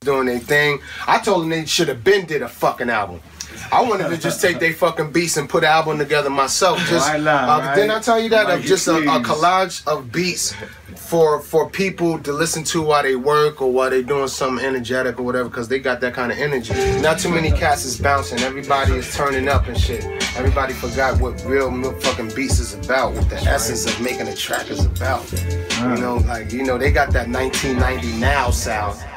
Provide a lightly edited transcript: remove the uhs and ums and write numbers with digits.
doing their thing. I told them they should have been did a fucking album. I wanted to just take their fucking beats and put an album together myself. Just didn't I tell you that? Just a collage of beats for people to listen to while they work or while they doing something energetic or whatever, because they got that kind of energy. Not too many cats is bouncing. Everybody is turning up and shit. Everybody forgot what real fucking beats is about, what the essence of making a track is about. You know, like, you know, they got that 1990 now sound.